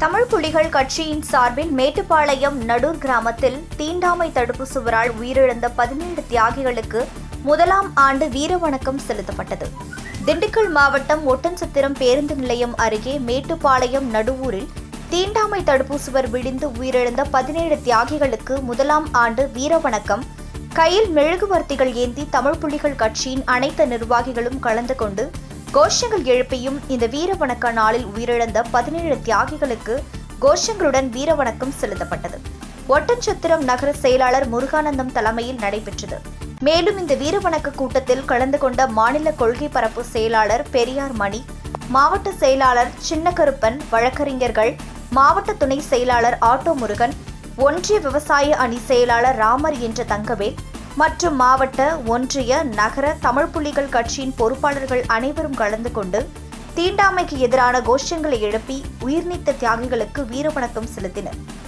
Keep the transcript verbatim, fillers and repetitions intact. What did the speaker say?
தமிழ் புலிகள் கட்சியின் சார்பில் மேட்டுப்பாளையம் நடூர் கிராமத்தில் தீண்டாமை தடுப்பு சுவரால் உயிரிழந்த பதினேழு தியாகிகளுக்கு முதலாம் ஆண்டு வீரவணக்கம் செலுத்தப்பட்டது. திண்டுக்கல் மாவட்டம் ஒட்டன்சத்திரம் பேருந்து நிலையம் அருகே மேட்டுப்பாளையம் நடூரில் தீண்டாமை தடுப்பு சுவர் விழுந்து உயிரிழந்த பதினேழு தியாகிகளுக்கு முதலாம் ஆண்டு வீரவணக்கம் கையில் மெழுகுவர்த்திகள் ஏந்தி தமிழ் புலிகள் கட்சியின் அனைத்து நிர்வாகிகளும் கலந்து கொண்டு கோஷங்கள் எழுப்பியும் இந்த வீரவணக்க நாளில் உயிரிழந்த பதினேழு தியாகிகளுக்கு கோஷங்களுடன் வீரவணக்கம் செலுத்தப்பட்டது. ஒட்டன்சத்திரம் நகர செயலாளர் முருகானந்தம் தலைமையில் நடைபெற்றது. மேலும் இந்த வீரவணக்க கூட்டத்தில் கலந்து கொண்ட மாநில கொள்கை பரப்பு செயலாளர் பெரியார் மணி, மாவட்ட செயலாளர் சின்னகருப்பன், வழக்கறிஞர்கள், மாவட்ட துணை செயலாளர் ஆட்டோ முருகன், ஒன்றிய விவசாய அணி செயலாளர் ராமர் என்ற தங்கவேல் மற்றும் மாவட்ட, ஒன்றிய, நகர தமிழ் புலிகள் கட்சியின் பொறுப்பாளர்கள் அனைவரும் கலந்து கொண்டு தீண்டாமைக்கு எதிரான கோஷங்களை எழுப்பி உயிர்நீத்த தியாகிகளுக்கு வீரவணக்கம் செலுத்தினர்.